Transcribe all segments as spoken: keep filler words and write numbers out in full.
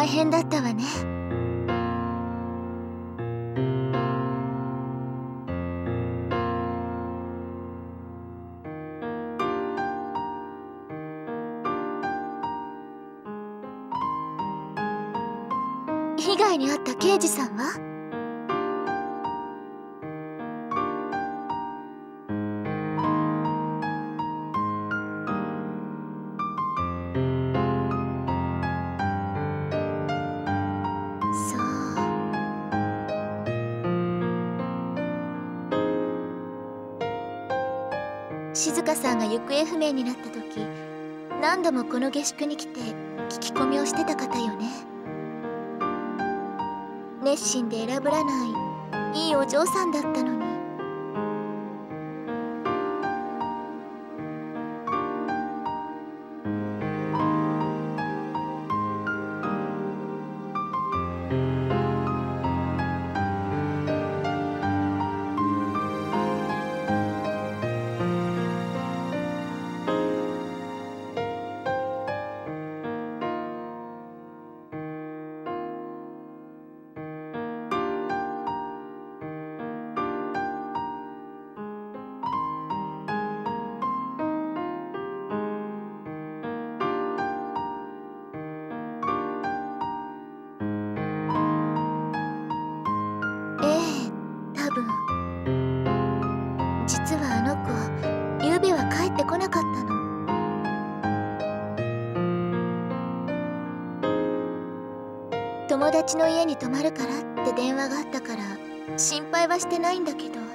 大変だったわね。被害に遭った刑事さんは？そう。静香さんが行方不明になった時、何度もこの下宿に来て聞き込みをしてた方よね。熱心で偉ぶらないいいお嬢さんだったのに。実はあの子、ゆうべは帰ってこなかったの。友達の家に泊まるからって電話があったから心配はしてないんだけど。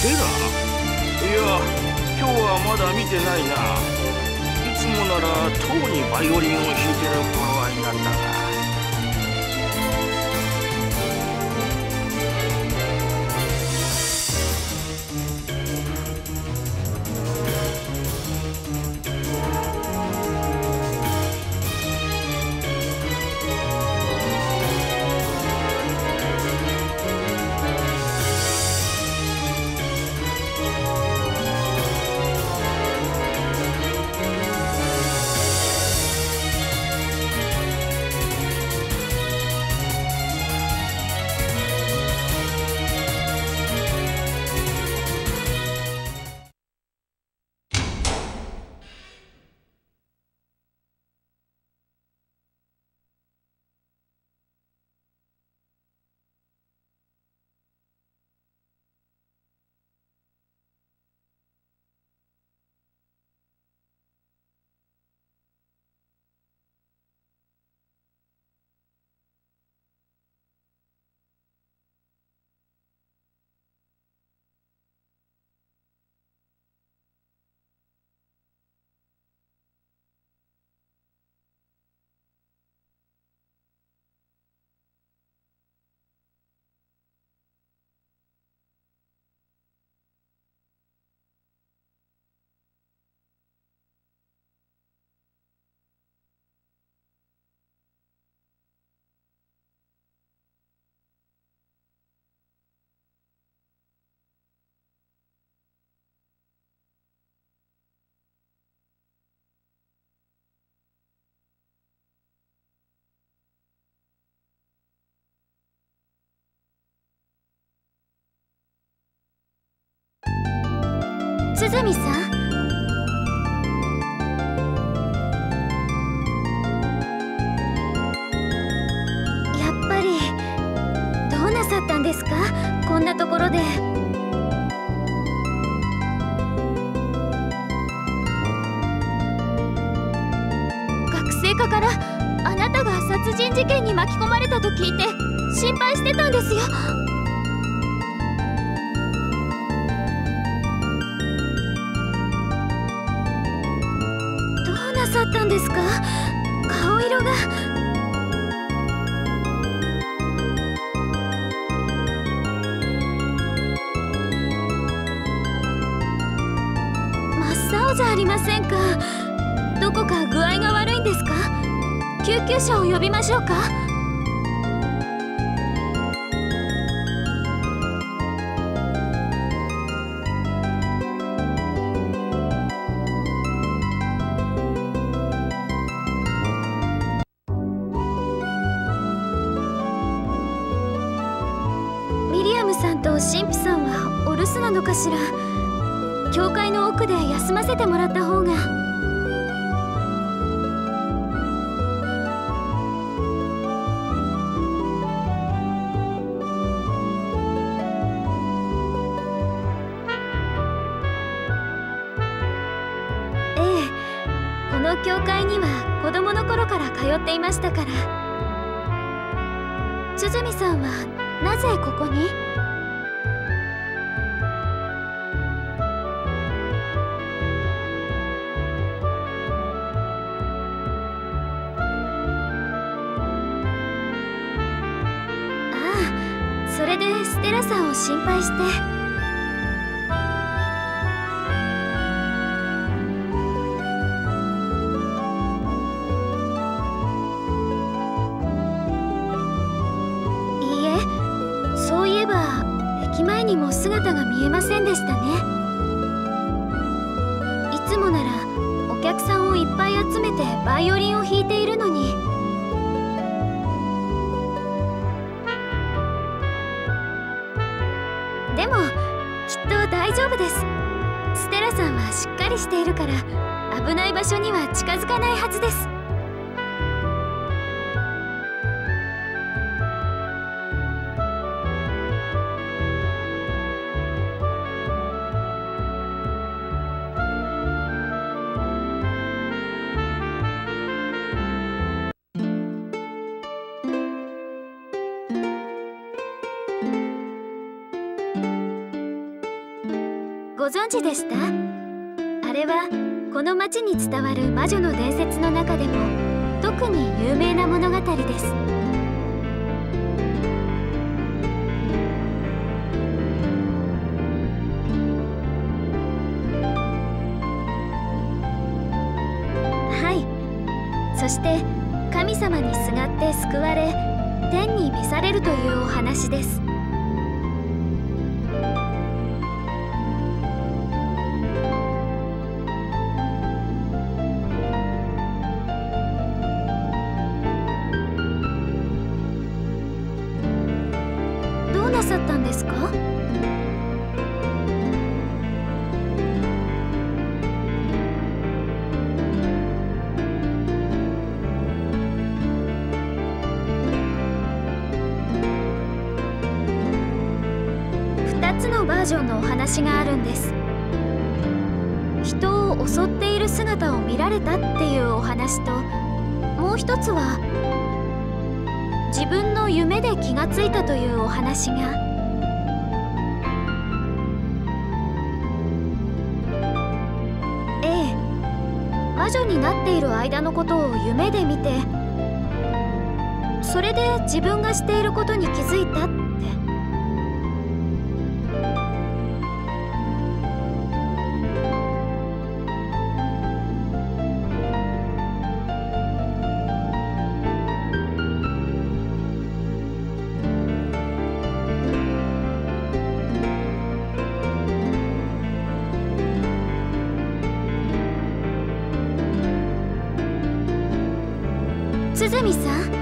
テラ？いや、今日はまだ見てないな。いつもならとうにバイオリンを弾いてる頃合いなんだが。 鼓さん、やっぱりどうなさったんですか、こんなところで。学生課からあなたが殺人事件に巻き込まれたと聞いて心配してたんですよ。なさったんですか？顔色が。真っ青じゃありませんか。どこか具合が悪いんですか？救急車を呼びましょうか？さんと神父さんはお留守なのかしら。教会の奥で休ませてもらった方が。ええ、この教会には子供の頃から通っていましたから。鼓さんはなぜここに？それでステラさんを心配して。いいえ、そういえば駅前にも姿が見えませんでしたね。いつもならお客さんをいっぱい集めてバイオリンを弾いているのに。でもきっと大丈夫です。ステラさんはしっかりしているから危ない場所には近づかないはずです。 存知でした？あれはこの町に伝わる魔女の伝説の中でも特に有名な物語です。はい。そして神様にすがって救われ天に召されるというお話です。どうなさったんですか？ふたつのバージョンのお話があるんです。人を襲っている姿を見られたっていうお話と、もう一つは自分の夢で気がついたというお話が。ええ、魔女になっている間のことを夢で見て、それで自分がしていることに気づいたって。鼓さん、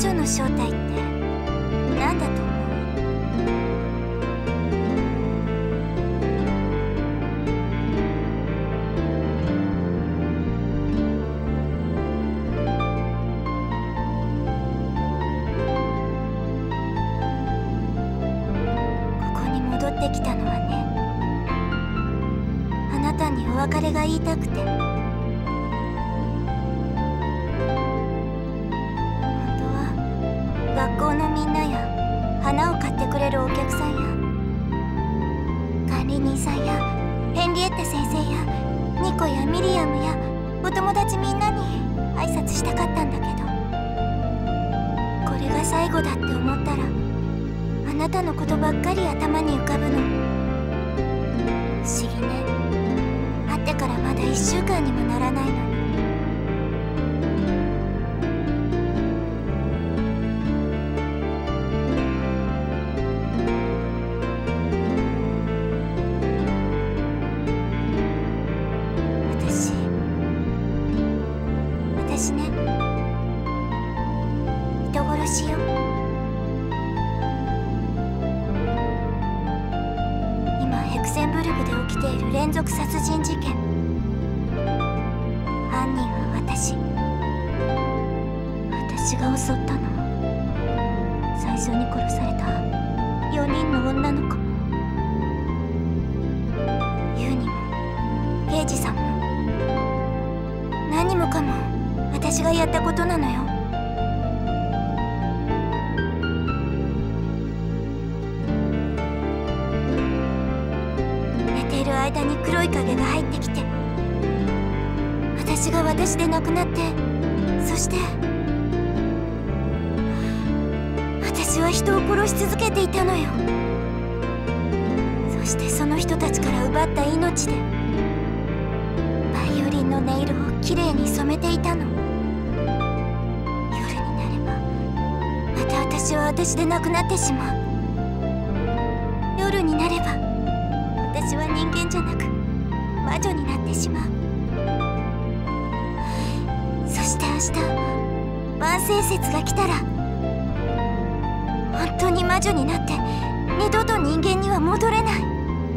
女の正体って何だと思う？ここに戻ってきたのはね、あなたにお別れが言いたくて。学校のみんなや花を買ってくれるお客さんや管理人さんやヘンリエッタ先生やニコやミリアムやお友達みんなに挨拶したかったんだけど、これが最後だって思ったらあなたのことばっかり頭に浮かぶの。不思議ね。会ってからまだいっしゅうかんにもならないのに。私ね、人殺しよ。今ヘクセンブルクで起きている連続殺人事件、犯人は私。私が襲ったの。最初に殺されたよにんの女の子も、ユウにもゲイジさんも、何もかも私がやったことなのよ。寝ている間に黒い影が入ってきて、私が私でなくなって、そして私は人を殺し続けていたのよ。そしてその人たちから奪った命でバイオリンの音色をきれいに染めていたの。私は私でなくなってしまう。夜になれば私は人間じゃなく魔女になってしまう。そして明日万世節が来たら本当に魔女になって二度と人間には戻れない。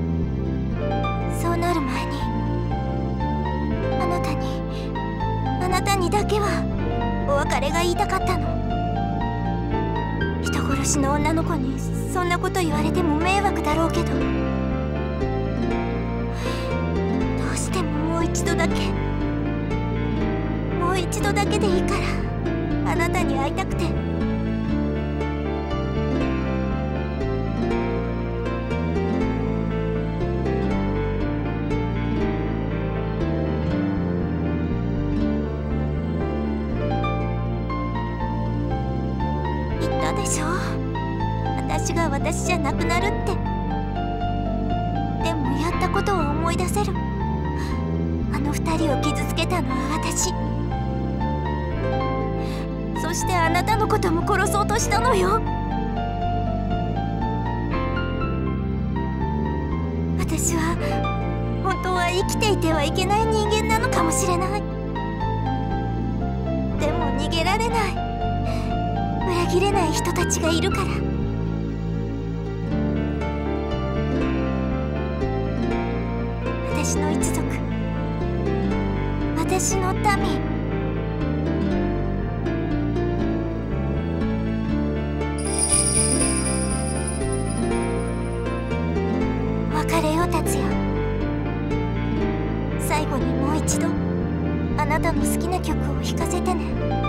そうなる前にあなたにあなたにだけはお別れが言いたかったの。人殺しの女の子にそんなこと言われても迷惑だろうけど、どうしてももう一度だけ、もう一度だけでいいからあなたに会いたくて。でしょ、私が私じゃなくなるって。でもやったことを思い出せる。あの二人を傷つけたのは私。そしてあなたのことも殺そうとしたのよ。私は本当は生きていてはいけない人間なのかもしれない。でも逃げられない、裏切れない人たちがいるから。私の一族、私の民。別れよう、達也。最後にもう一度あなたの好きな曲を弾かせてね。